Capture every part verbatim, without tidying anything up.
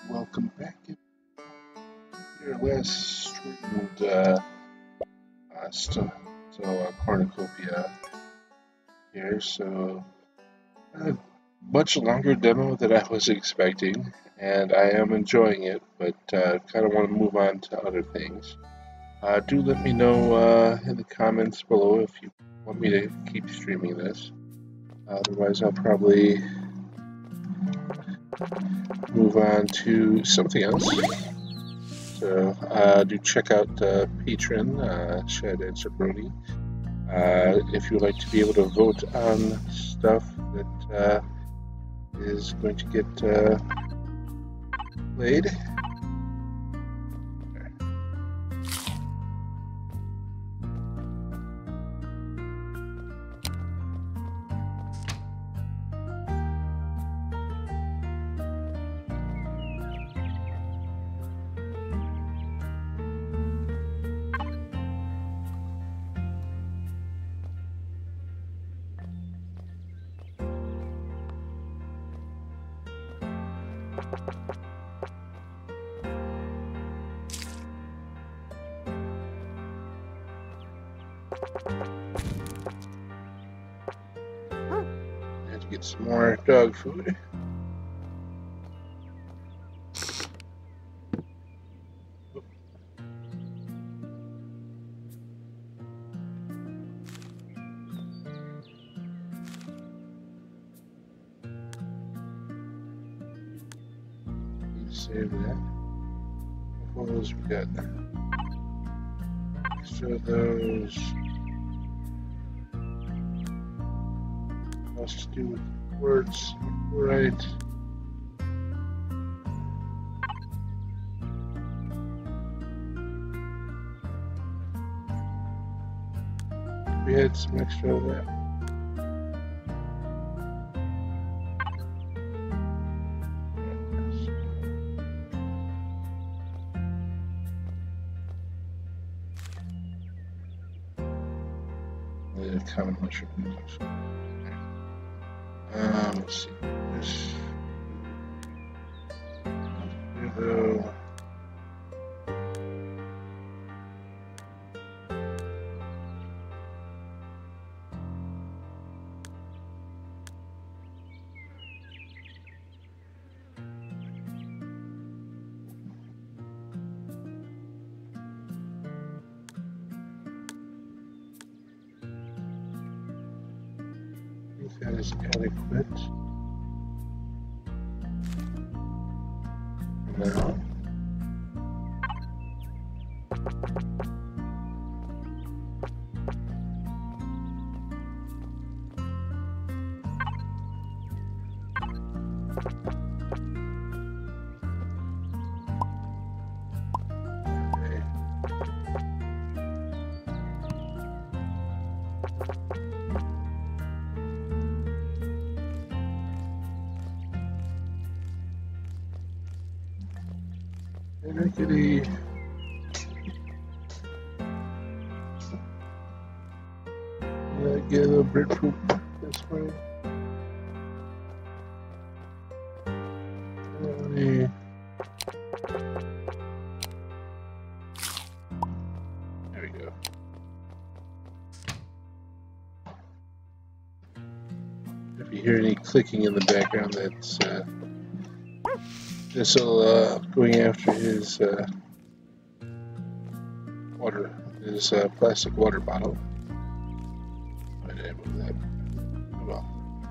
Welcome back. Your last streamed uh, uh, still, still uh, Cornucopia here, so a much longer demo than I was expecting, and I am enjoying it, but uh, kind of want to move on to other things. Uh, do let me know uh, in the comments below if you want me to keep streaming this. Otherwise, I'll probably move on to something else. So uh, do check out uh, Patreon, uh, Shed and Sabroni. Uh, if you'd like to be able to vote on stuff that uh, is going to get uh, played. I have to get some more dog food. Save that. What else we got? So those has to do with words, right? We had some extra of that. The common mushroom. Um, let's see. This. Hello. That is adequate. Now, okay. Rickety. Yeah, get a little bird poop this way. Really. There we go. If you hear any clicking in the background, that's uh, This'll uh, going after his uh, water, his uh, plastic water bottle. Why did I move that? Oh well.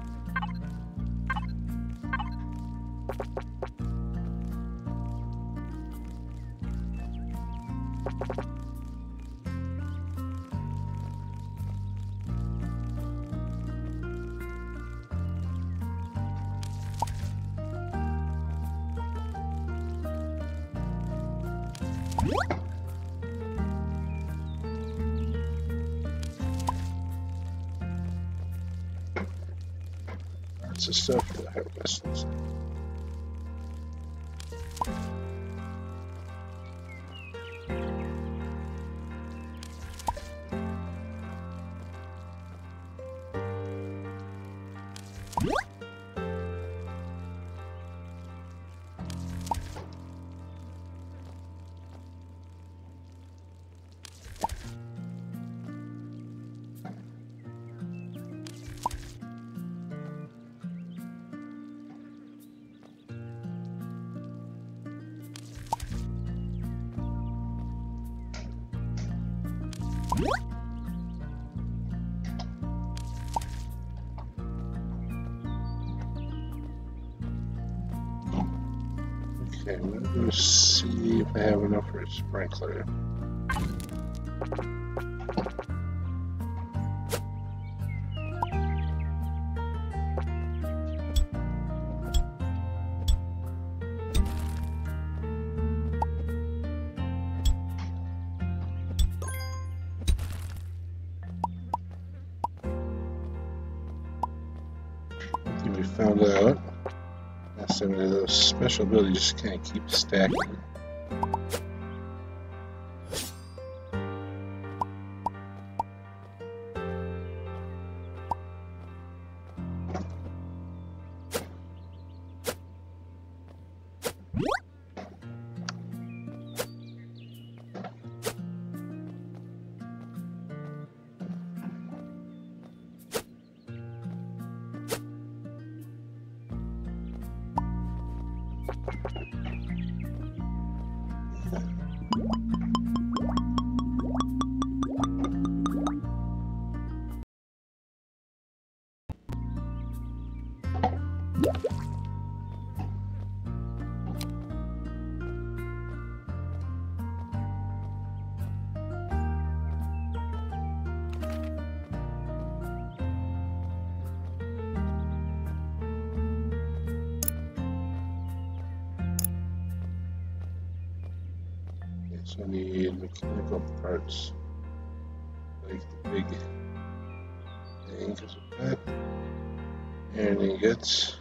Lots of stuff for the harvest. Okay, let's see if I have enough for a sprinkler. I think we found out last time that those special abilities just kind of keep stacking. So I need mechanical parts, like the big thing, because of that, and ingots.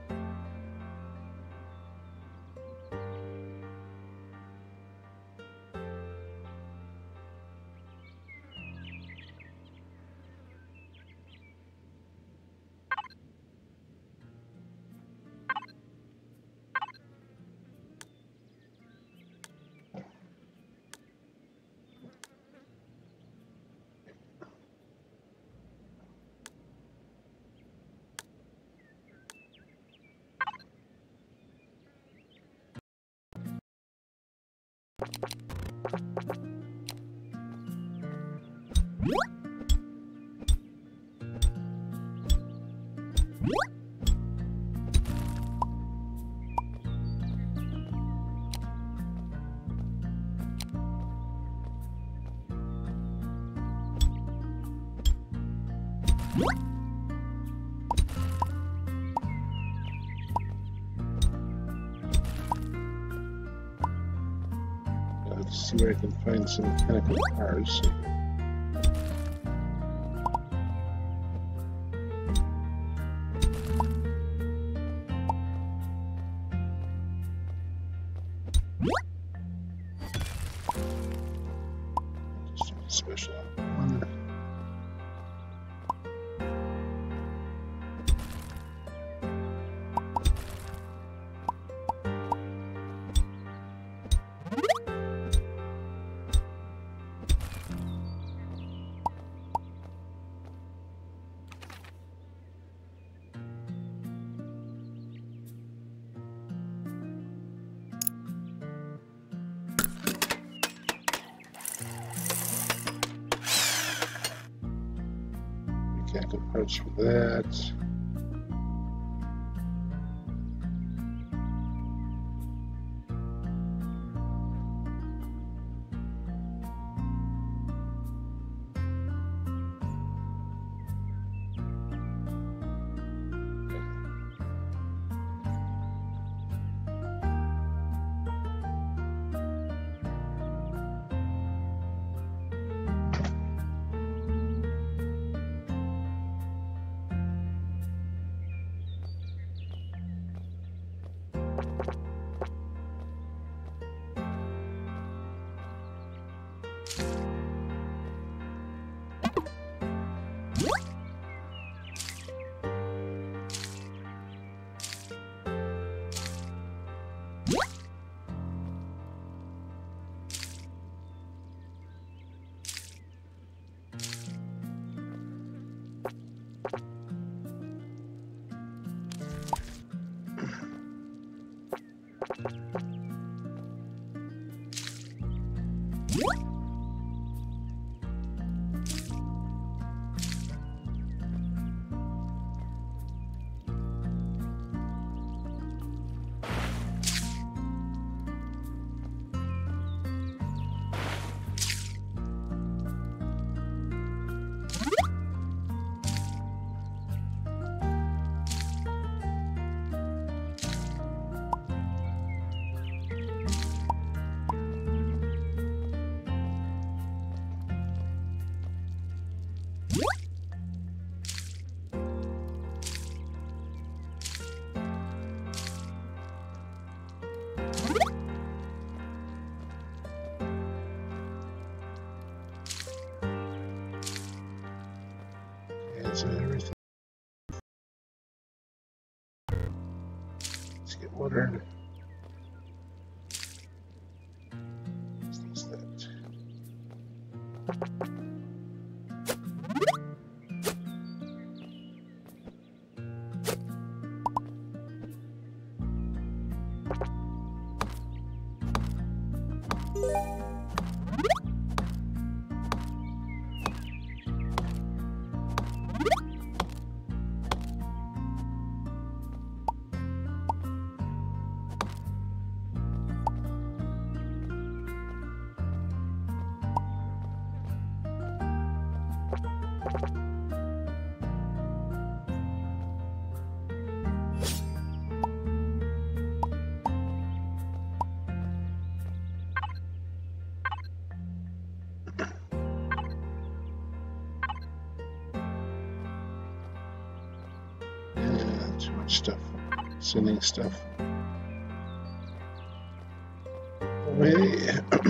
Let's see where I can find some mechanical parts. Just special one. Mechanical parts for that. Is that everything? Let's get water. What's that? Yeah, too much stuff. Sending stuff away.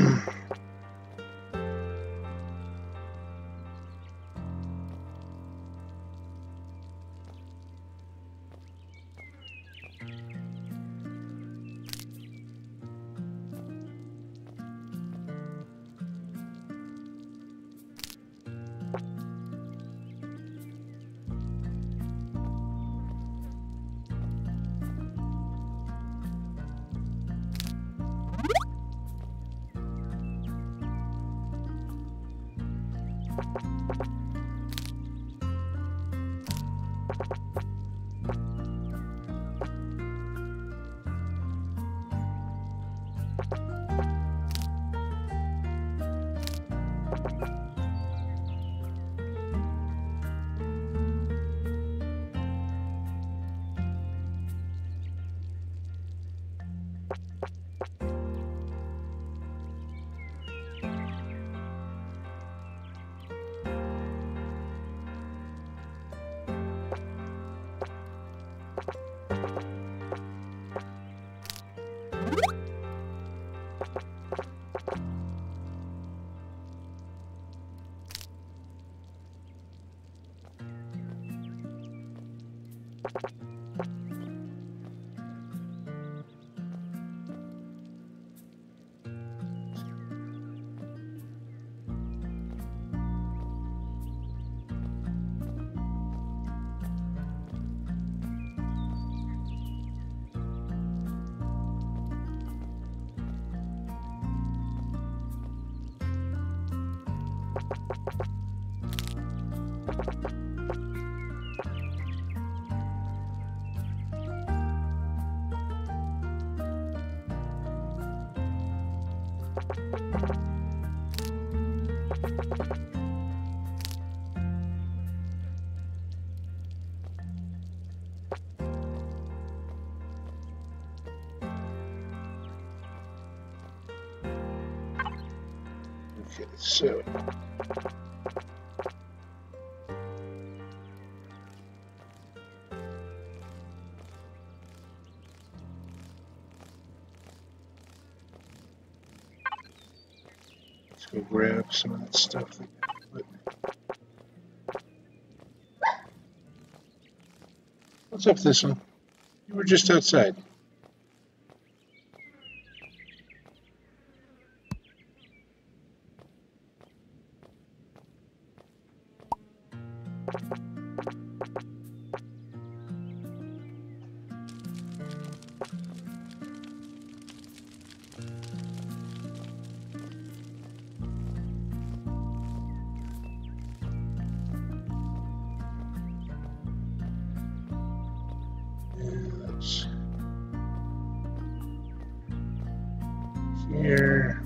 Okay, so let's go grab some of that stuff. That put. What's up, this one? You were just outside. Let's here.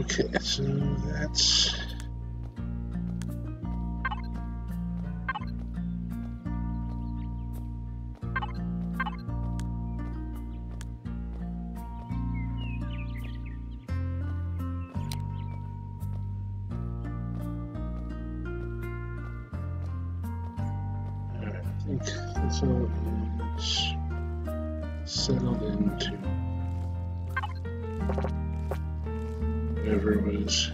Okay, so that's I think this all is settled into whatever was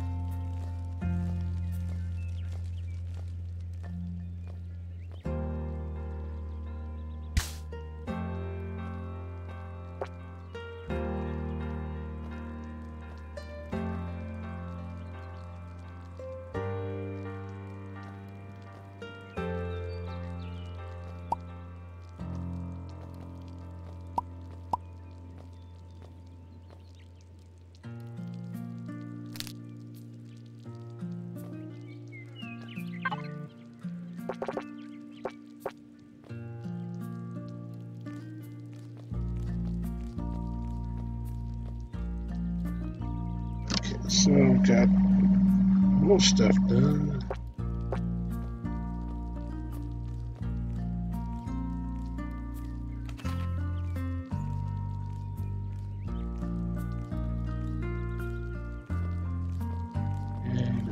so got most stuff done. And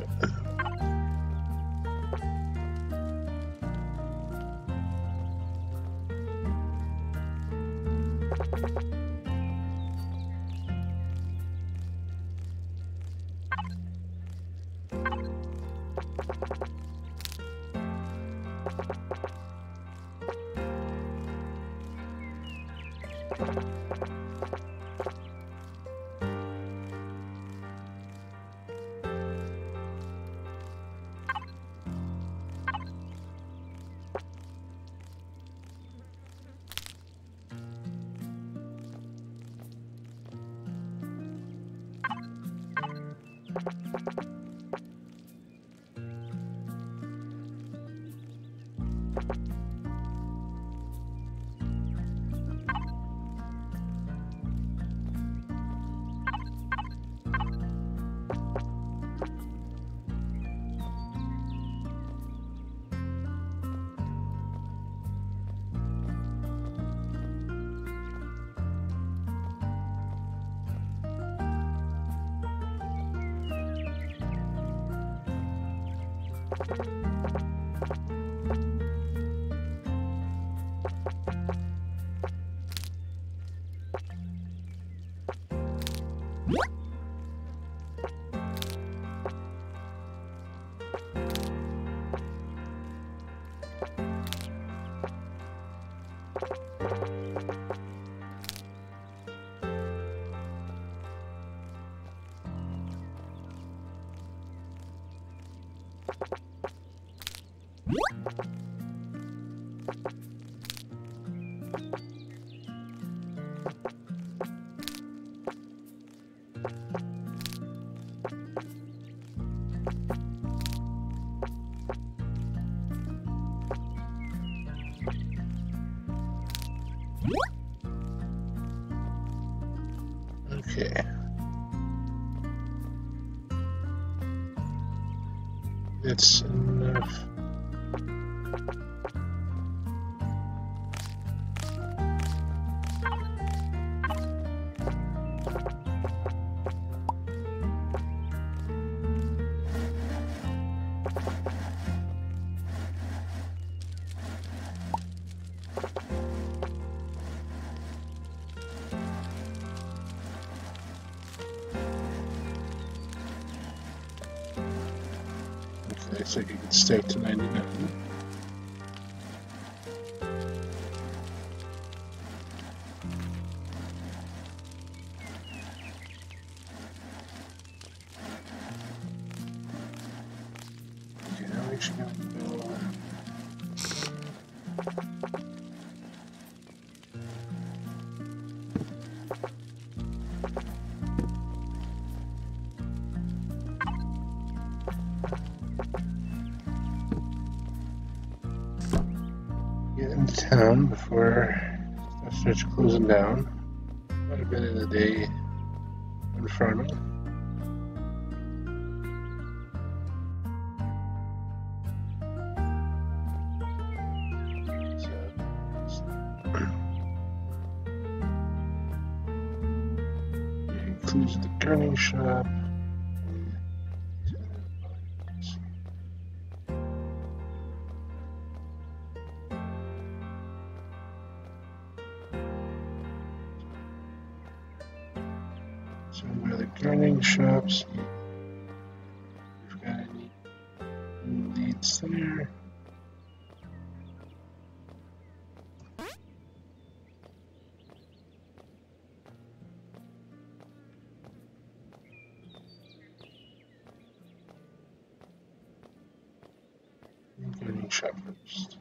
okay. That's enough. Okay, so you can stay to ninety-nine. Okay, now we should go. Get into town before stuff starts closing down. Quite a bit of the day in front of me. includes the gardening shop. So where the gardening shops, we've got any leads there. Gardening shop first.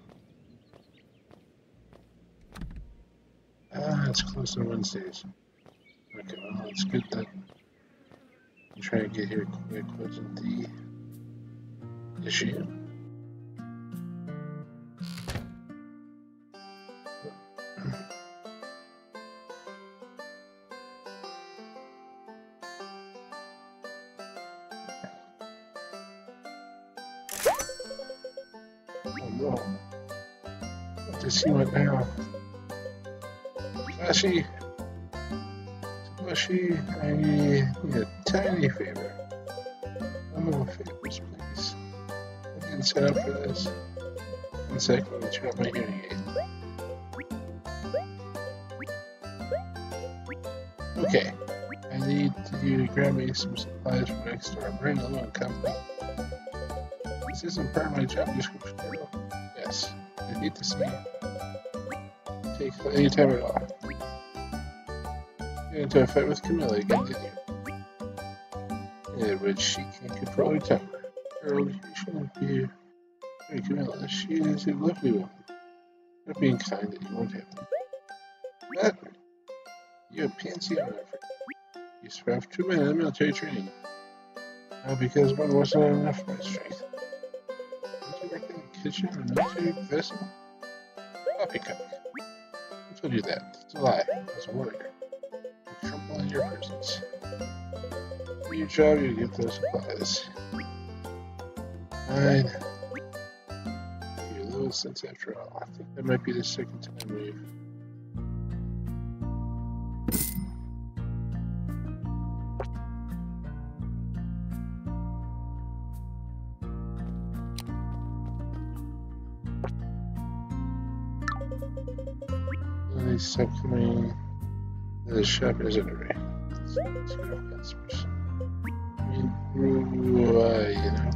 Ah, it's closed on Wednesdays. Okay, well, it's good that I'm trying to get here quick. Wasn't the issue? Oh no! What does he want now? Flashy! Flashy, I need a tiny favor. Oh, favors, please. I didn't set up for this. One second, let me turn up my hearing aid. Okay, I need you to grab me some supplies from next door. I'm running low on company. This isn't part of my job description, girl. Yes, I need to see you. Take any time at all. Get into a fight with Camilla again, didn't you? In which she can't control her temper. Girl, you shouldn't be. Hey, Camilla, she is a lovely woman. Not being kind that you won't have them. What? You have pansy on effort. You survived two men in military training. Now, because one wasn't enough for my strength. Did you work in the kitchen or military vessel? Poppycock. Who told you that? It's a lie. I was a warrior. I tremble in your presence. For your job, you get those supplies. Fine. You're a little sense after all. I think that might be the second time we've. Stop coming to the shop is underway. Zero customers. I mean, uh, you know.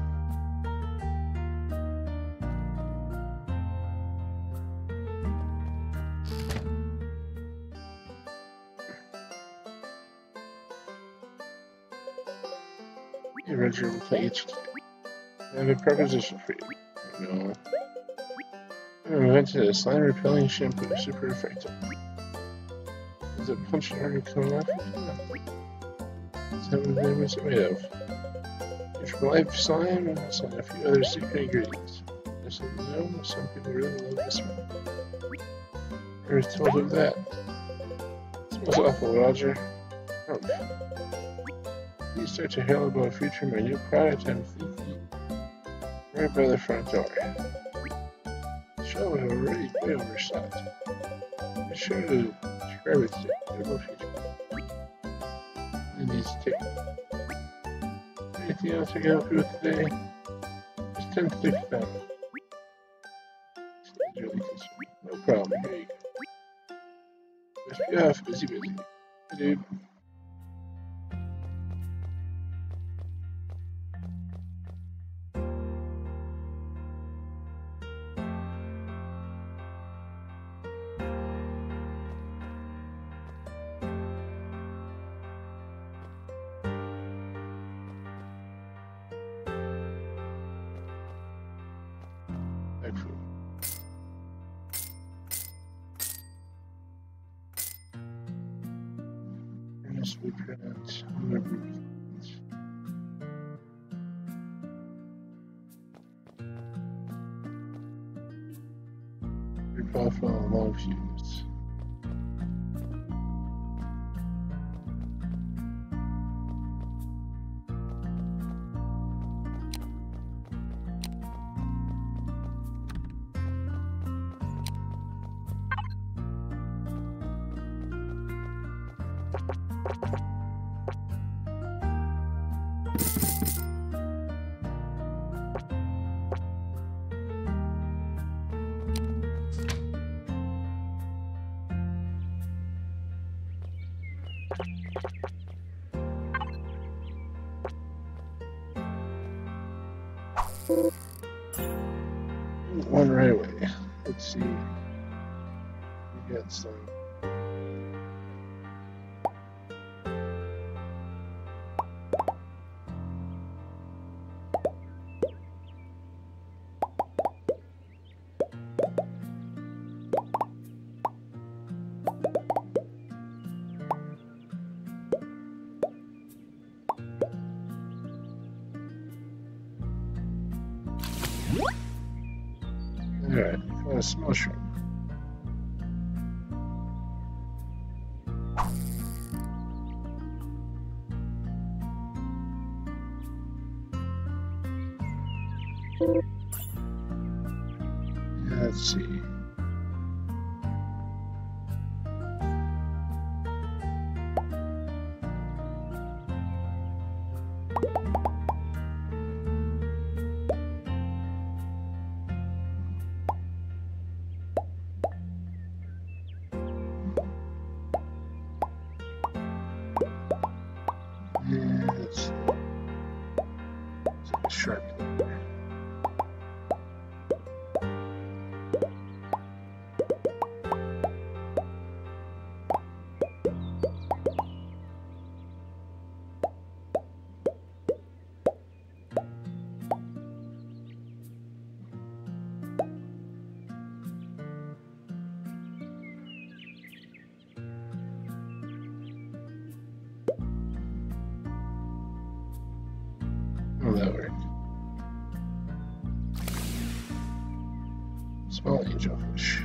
Hey, Roger, we'll play each day. I have a proposition for you. No. I invented a slime repelling shampoo, super effective. Is it punch and already coming off? Is that what it was made of? Neutral life slime and a few other secret ingredients. Just so you know, some people really love this one. I was told of that. It smells awful, Roger. Oh. Please start to hail about future my new product I'm thinking right by the front door. Was already way overshot. Be sure to describe it to the future. It needs to take. Anything else I can help you with today? Just ten to six down. Really concerned. No problem. Here you go. Just be off. Busy, busy. Hey, dude. Blueprint. Your profile and long fuse. One right away. Let's see. We got some. Alright, a small shrimp. Let's see. Yeah, let's see. It's like a sharp there. Oh, that worked. Small angelfish.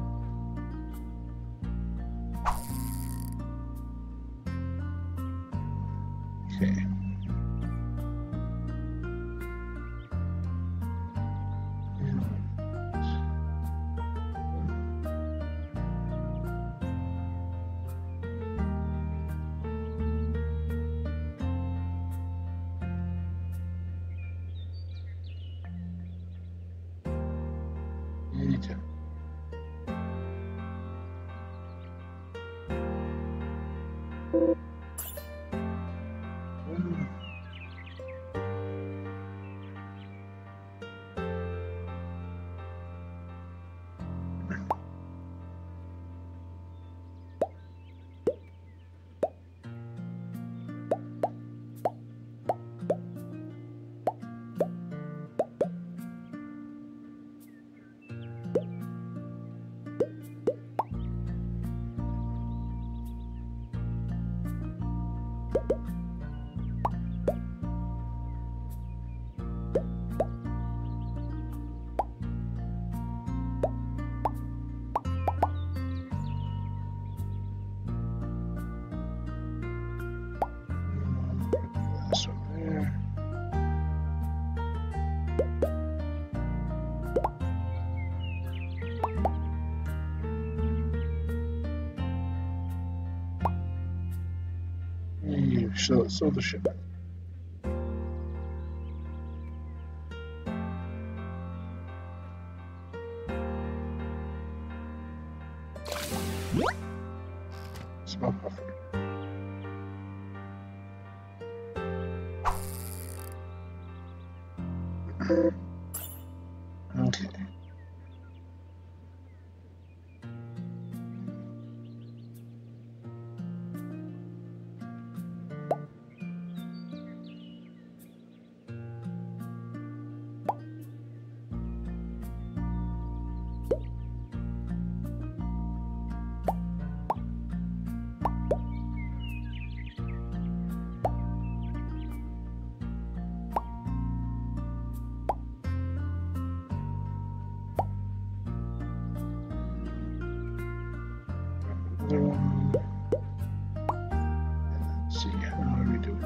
Okay. Anytime. This one there. You show, show the ship. Small puffer. Okay. Other one. Let's see, how are we doing?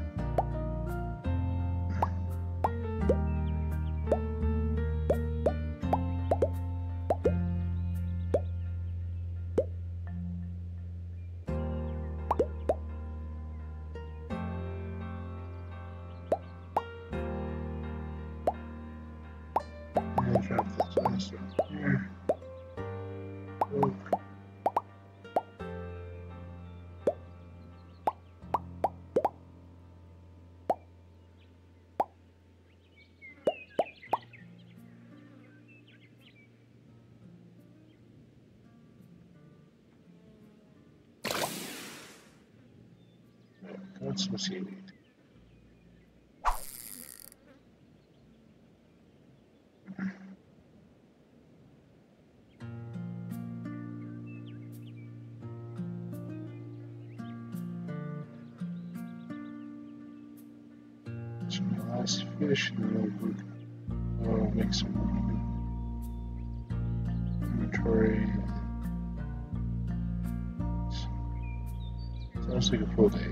And drop this last one here. Oh. want some seaweed. Some last fish, and then we'll, we'll make some inventory. Sounds like a full day.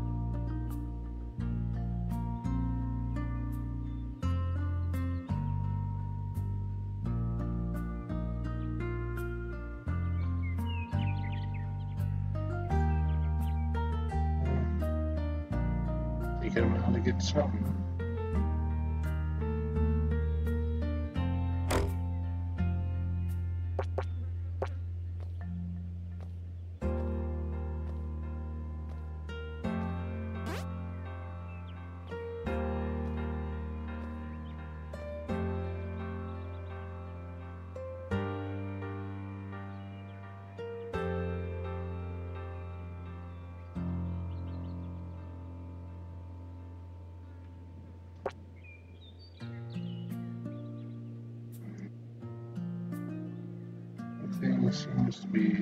Thinking about how to get something. Thing seems to be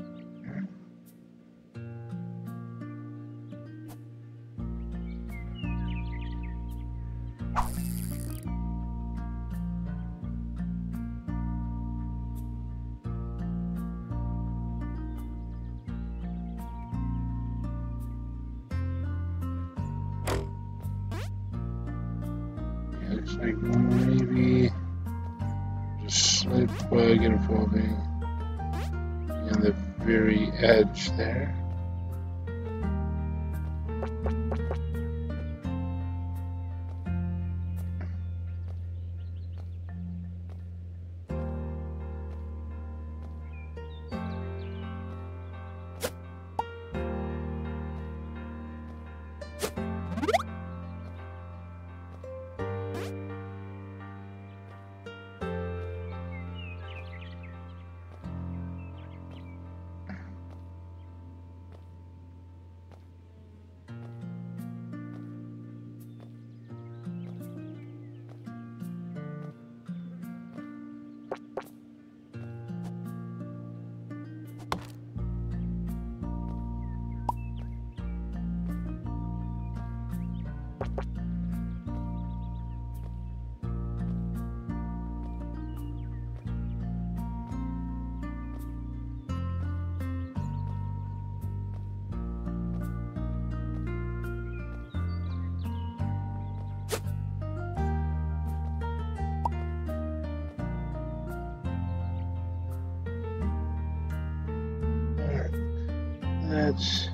yeah, looks like maybe just slight bug involving on the very edge there. That's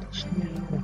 What's new?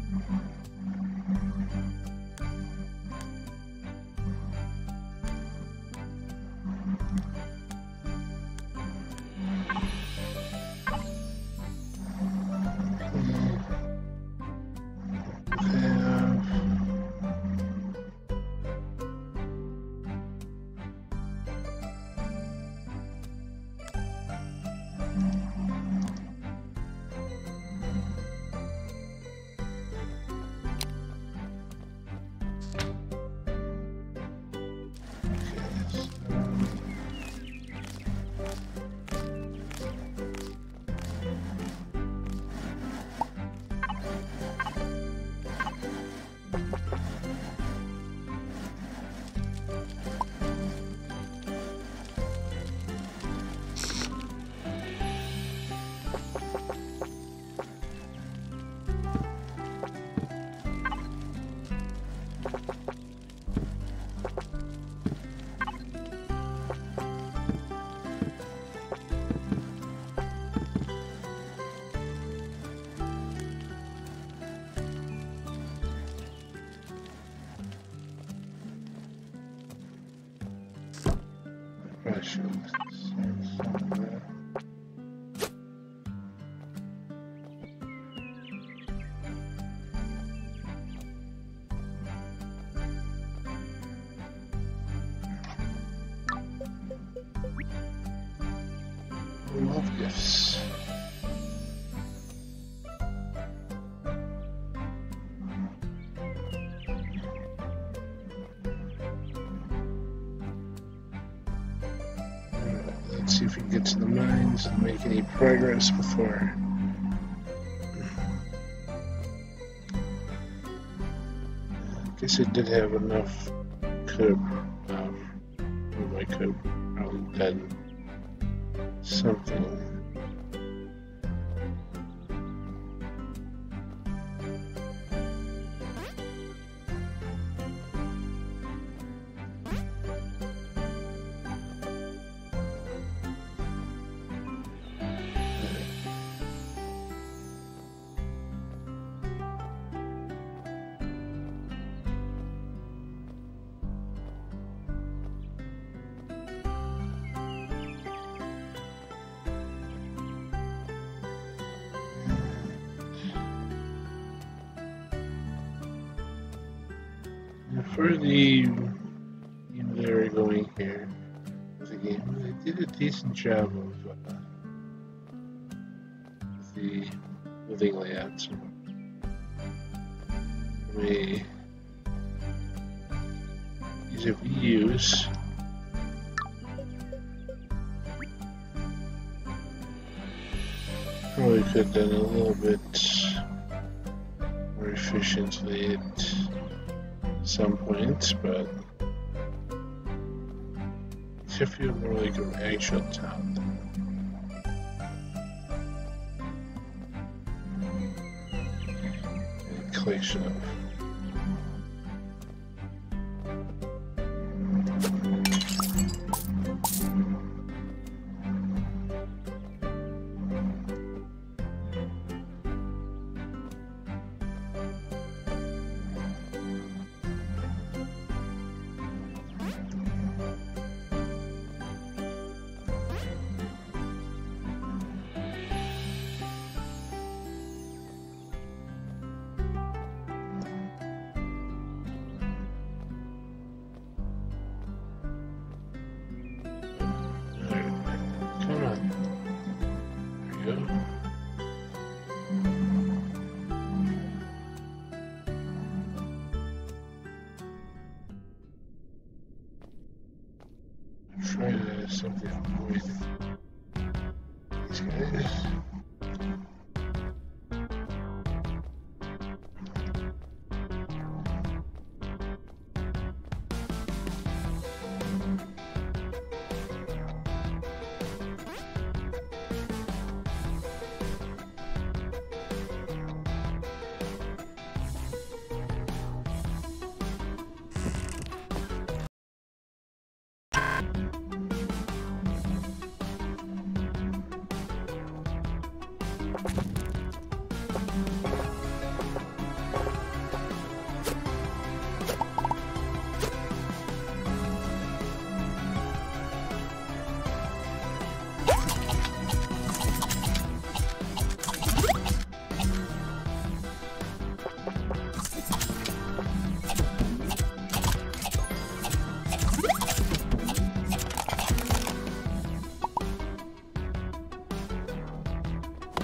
I should have said something. Love gifts. Let's see if we can get to the mines and make any progress before. I guess it did have enough. Could have, um, I could have probably done something. For the game they were going here, the game they did a decent job of uh, the living layouts. The ease of use. Probably could have done a little bit more efficiently at some points, but I feel more like an actual town. A collection of try to something avoid these guys.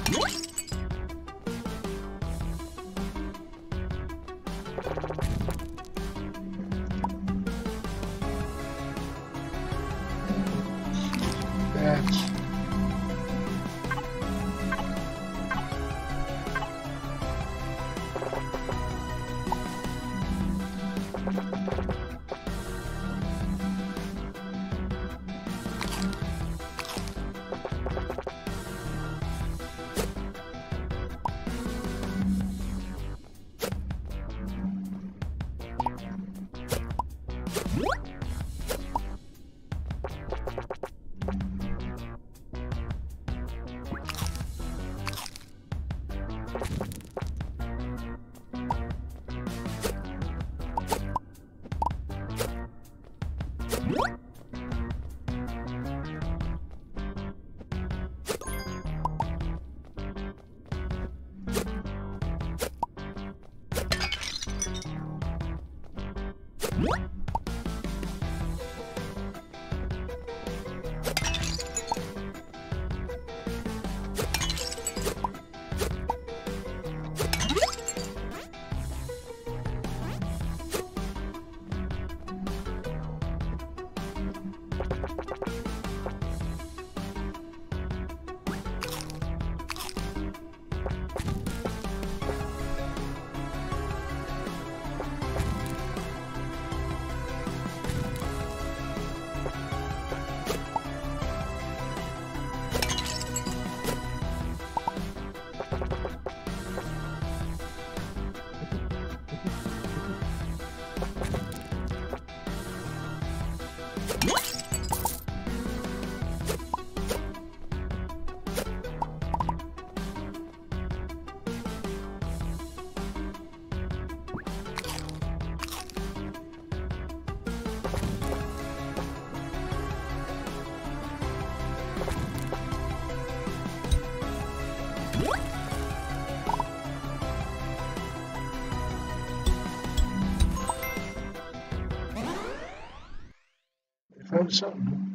That. Found something.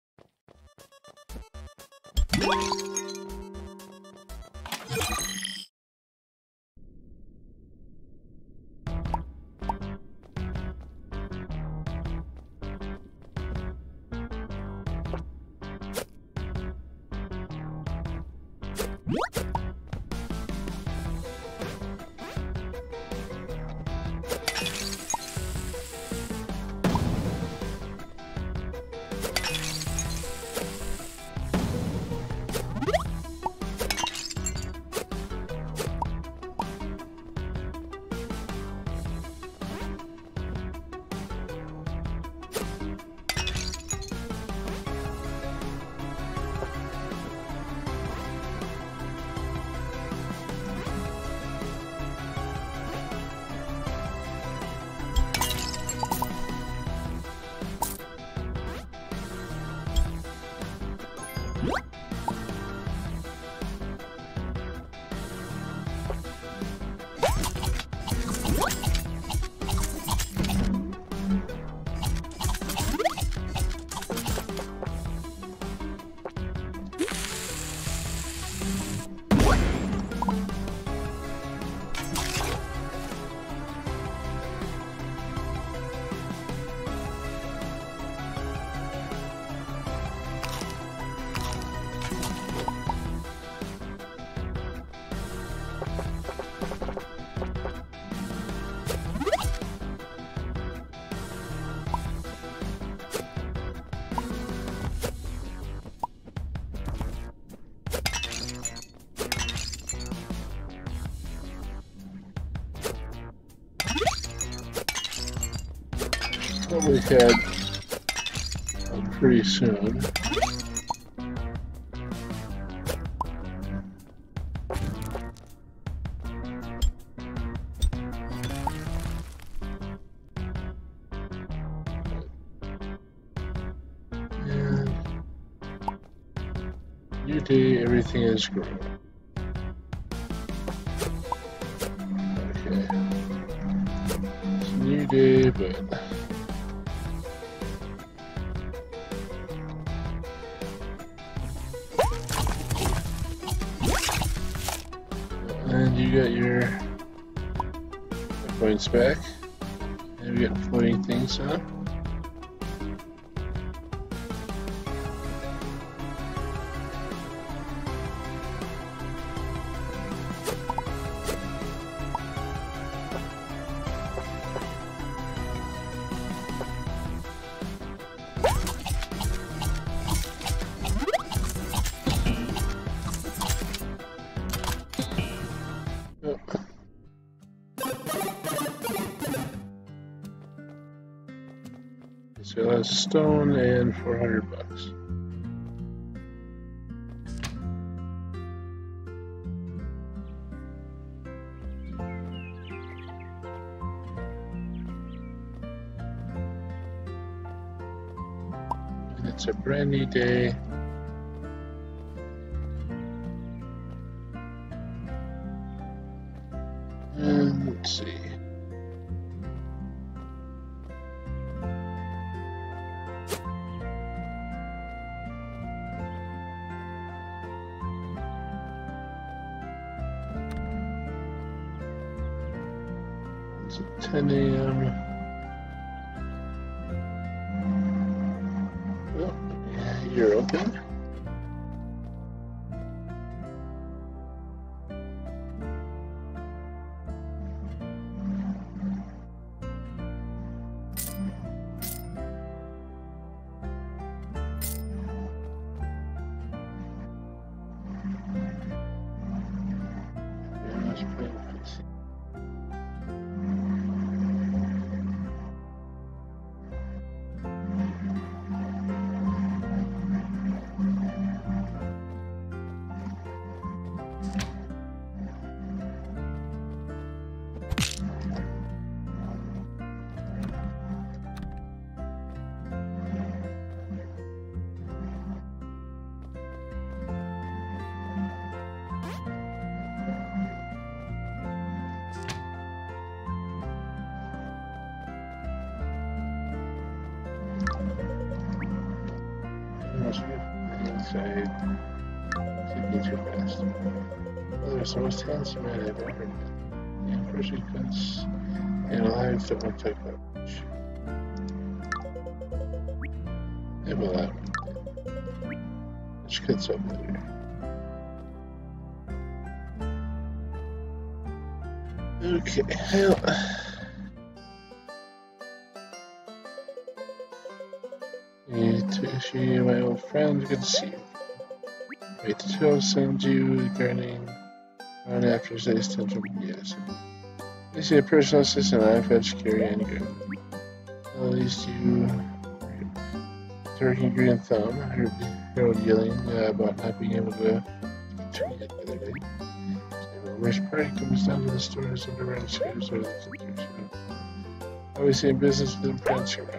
Probably head uh, pretty soon. And new day, everything is green. Okay. It's a new day, but you got your points back. And we got floating things now. So that's stone and four hundred bucks. And it's a brand new day. And let's see. ten A M Oh, yeah, you're open. Yeah, let's play. Inside, thinking too fast. Well, there's the most handsome man I've ever met. Yeah, first we cuts, and I'll have someone talk about much. Yeah, well, that one. Which cuts up later. Okay, well. She, my old friend, good to see you. Wait till I'll send you the gardening on after today's central. Yes. I see a personal assistant. I fetch, carry, and go. At least you. Turkey green thumb. I heard Harold yelling uh, about not being able to tweet it the other day. The worst party comes down to the stores and around scooters or the filters. Always in business with them friends around.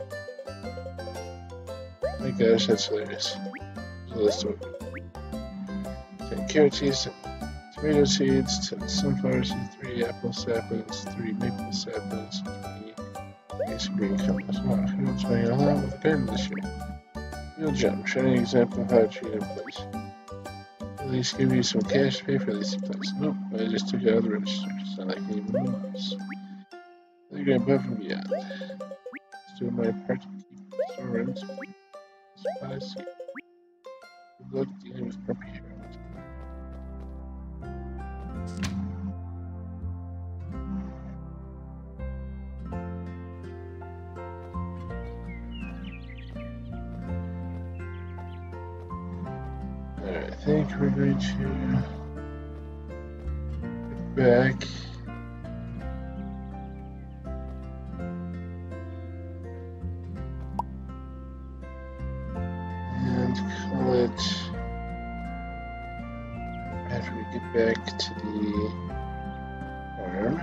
My gosh, that's hilarious. So let's do it. ten carrot seeds, tomato seeds, ten sunflower seeds, three apple saplings, three maple saplings, three ice green cups. Wow, who's doing a lot with the garden this year? Real jump, shining example of how to treat a place. At least give you some cash to pay for these supplies. Nope, I just took it out of the register. It's not like any moves. They're going above and beyond. Let's do my part to keep the store running. Supplies here. Good luck dealing with puppy here. Alright, I think we're going to get back. After we get back to the farm.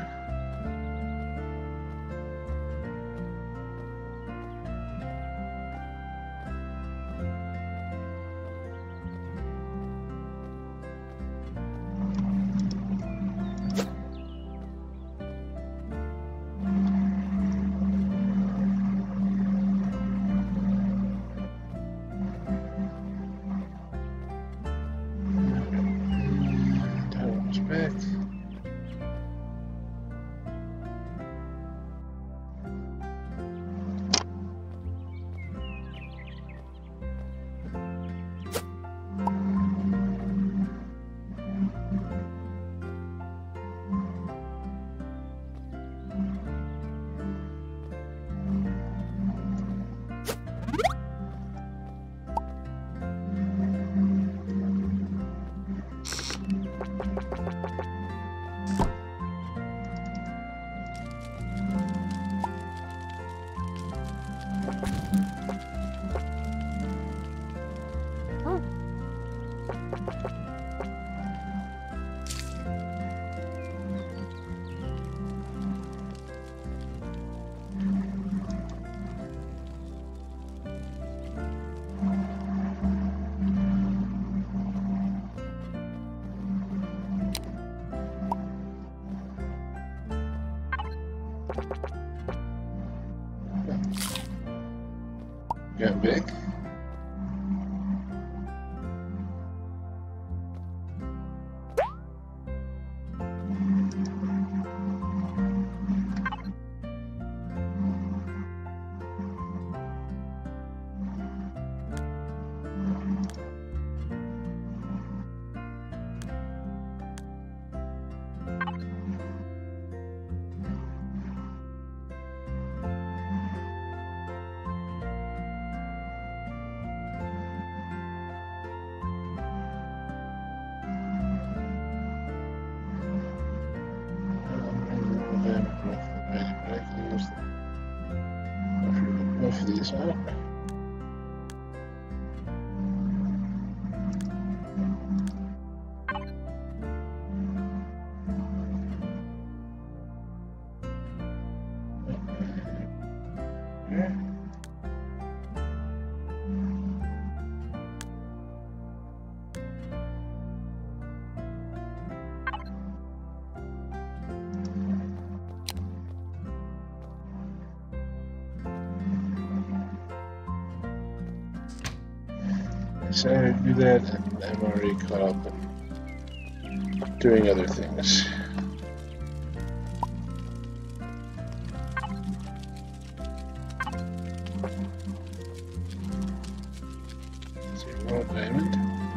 Got big. These out. Decided to do that, and I'm already caught up in doing other things. Zero diamond.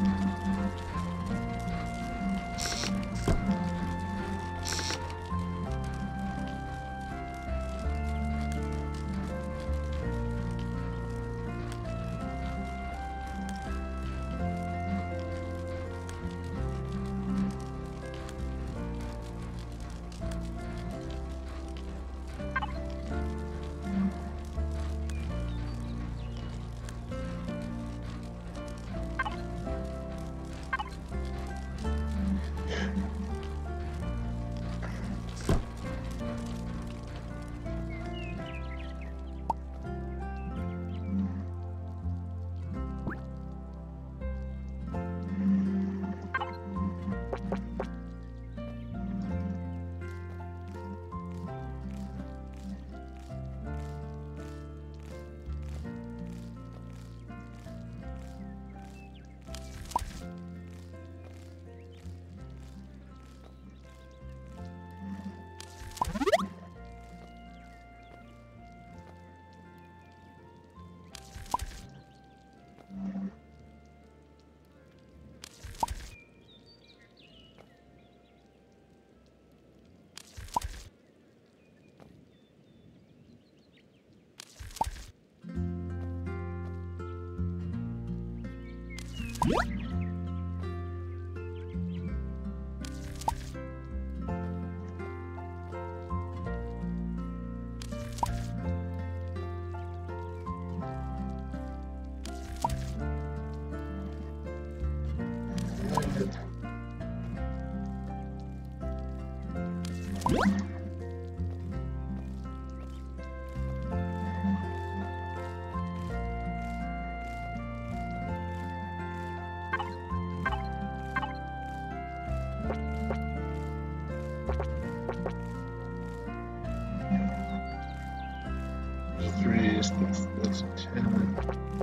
Three is that's, that's a ten.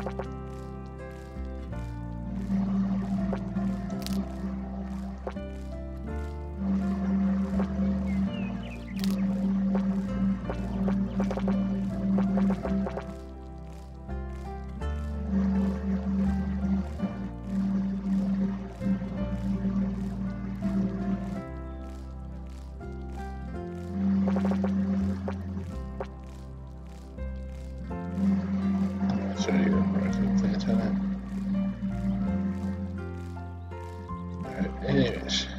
Anyways,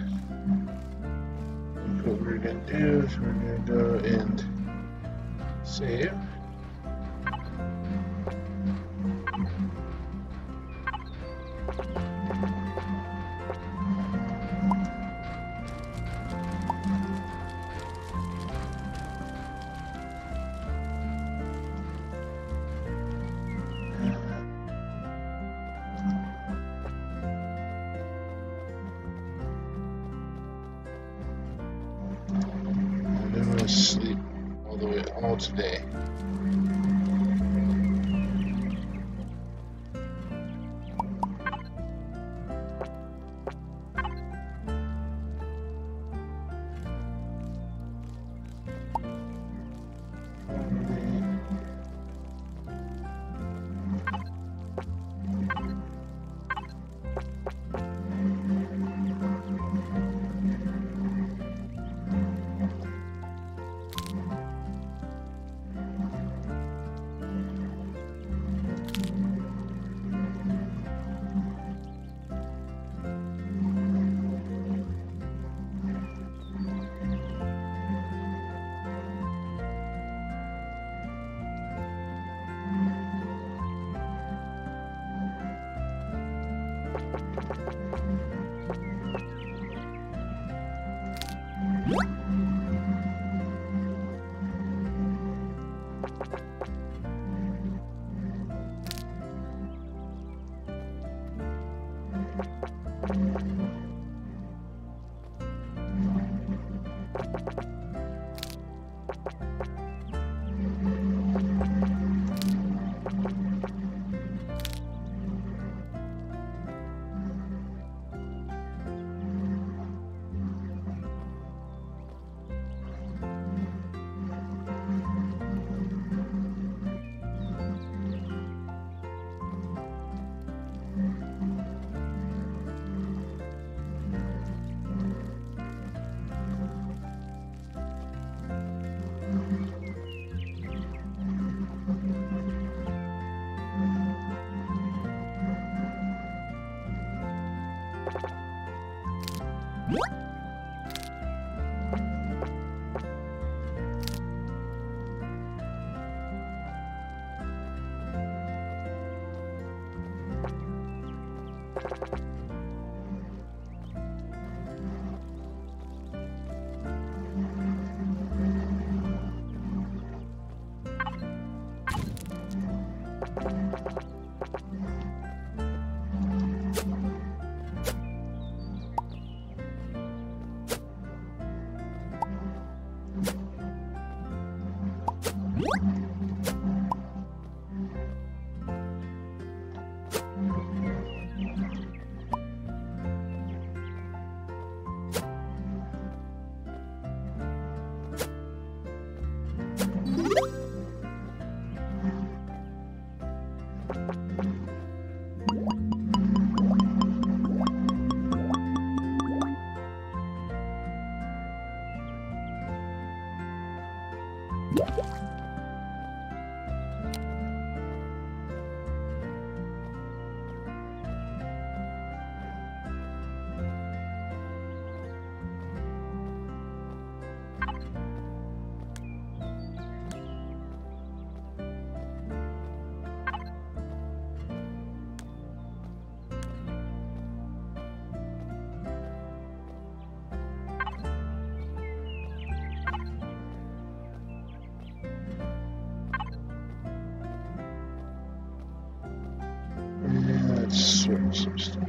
what we're gonna do is we're gonna go and save. to sleep all the way all today. Let's sort some stuff.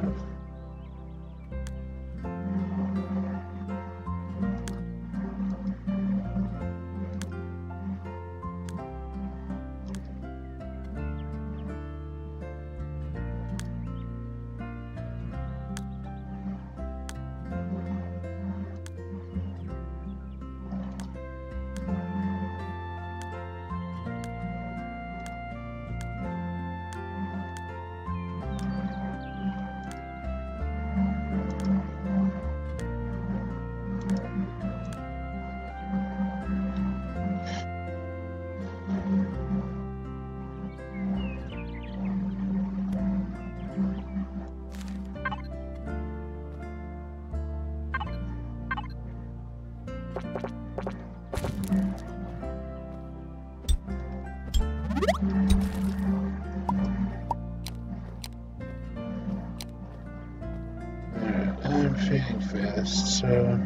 I'm feeling fast, so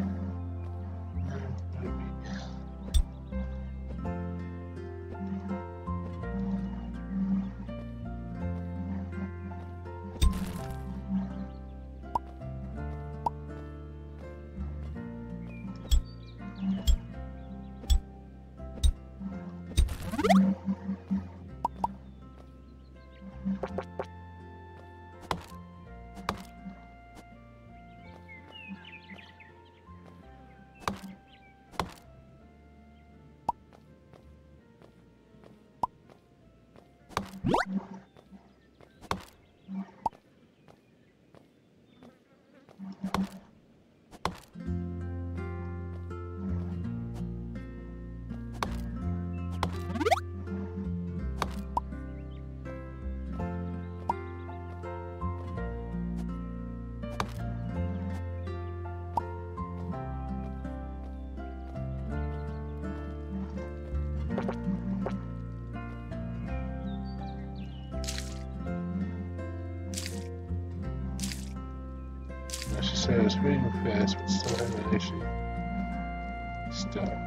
Now she said it was moving fast, but still having an issue. Stopped.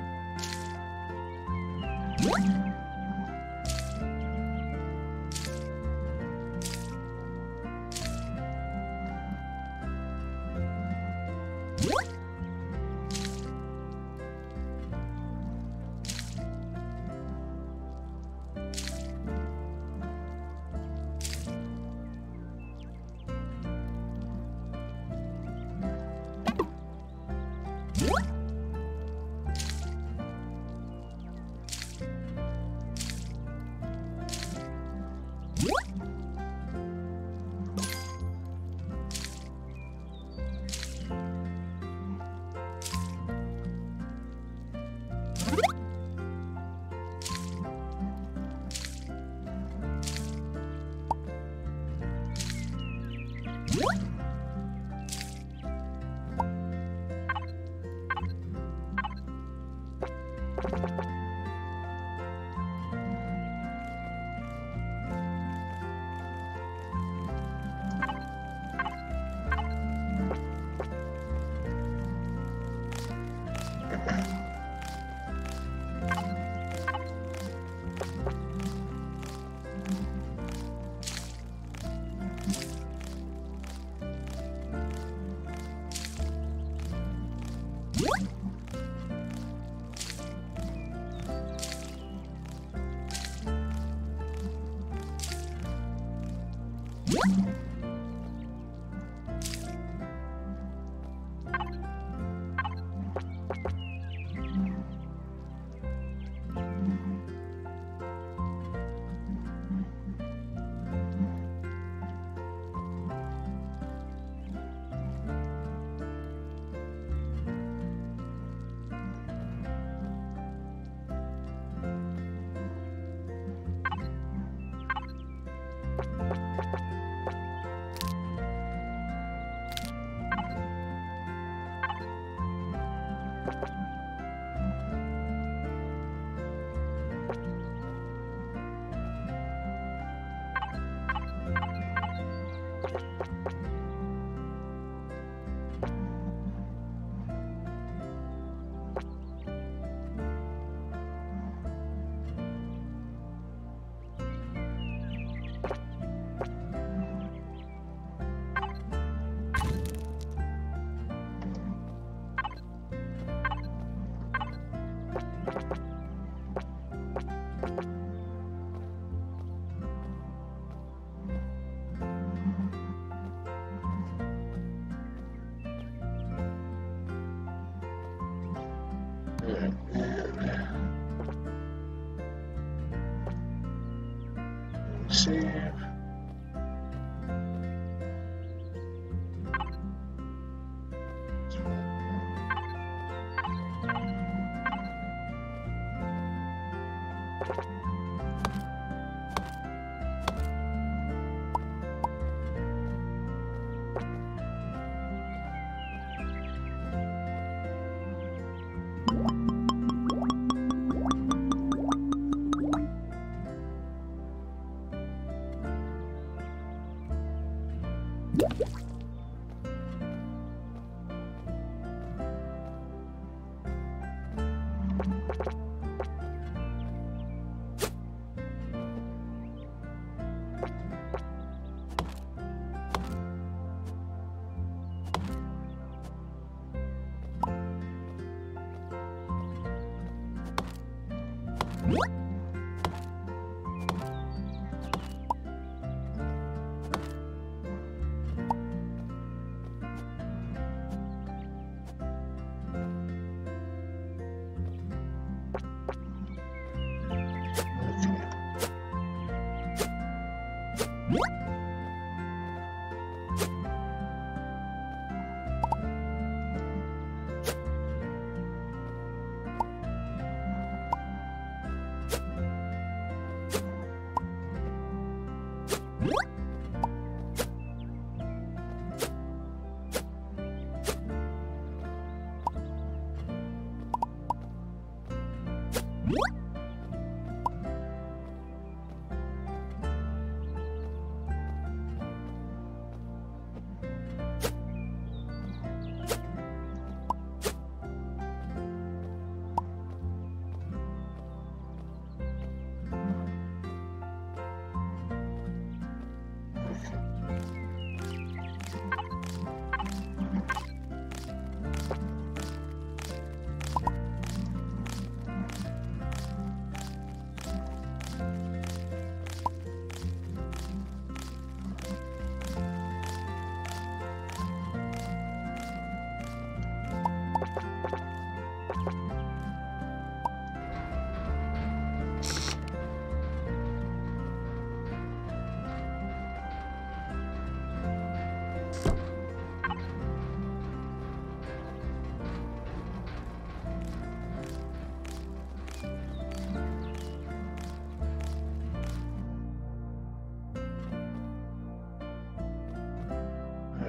Save.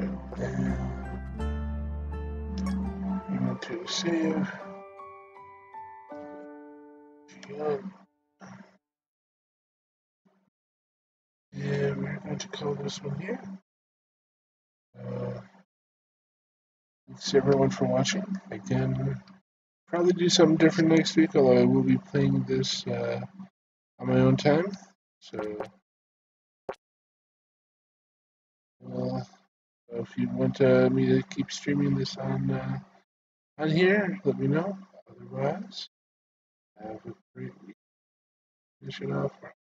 Alright, and we want to save. And we're going to call this one here. Uh, thanks everyone for watching. Again, probably do something different next week, although I will be playing this uh, on my own time. So, uh, if you want uh, me to keep streaming this on uh, on here, let me know. Otherwise, have a great week. Finish it off.